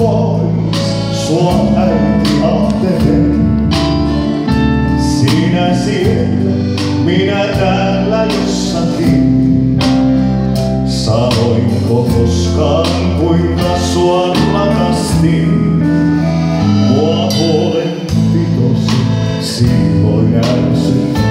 pois, sua äiti ahtelee. Sinä siellä, minä täällä jossakin. Sanoinko koskaan kuinka sua rakastin? Mua huolenpitosi silloin ärsytti.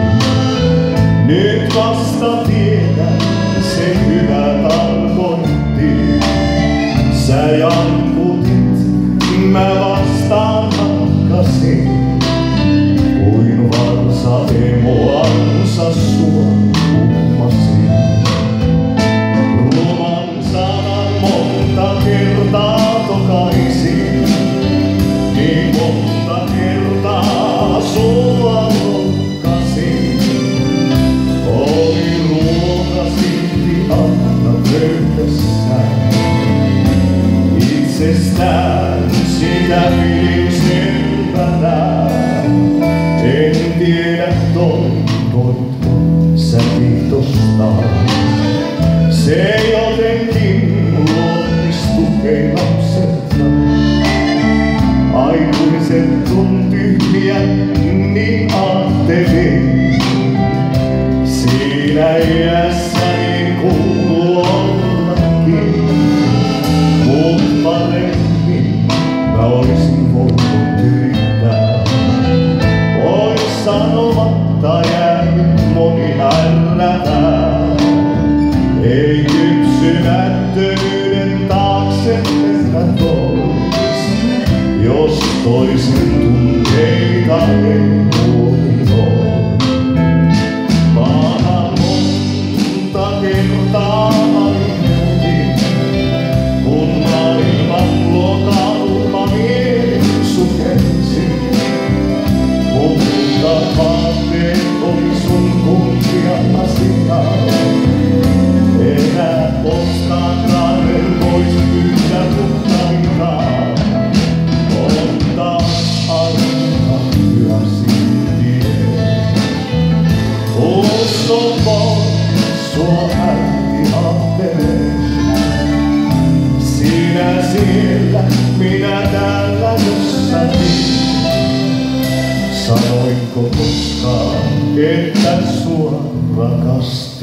Nyt vasta tiedän, se hyvä tarkoitti. Sä jankutit, mä vastaan hakkasin. Kuin varsa emoansa sua uhmasin. Ruman sanan monta kertaa tokaisin. Niin monta kertaa sua lohkasin. Oli ruoka silti aina pöydässään. Itsestään sitä pidin selvänä. En tiedä toivoitko sä kiitostaan. Se jotenkin luonnistu ei lapselta. Aikuiset on tyhjiä, niin ajattelin. Siinä iässäni kuuluu ollakin. Mut paremmin mä oisin voinut yrittää. Ois sanomatta jäänyt moni ärrätää. Ei kypsymättömyyden taakse mennä tois. Jos toisen tunteita ei huomioi. Paha monta kertaa aiheutin, kun maailman lokalma mieli sukelsi. Mutta vaatteet oli sun kunnia-asia. Enää koskaan kaaren vois pyydä puhtaikaan. On taas aina hyväsi tie. Usko pois, sua äiti ahtelee. Sinä siellä, minä täällä jossakin. Sanoinko koskaan, että sua rakastan?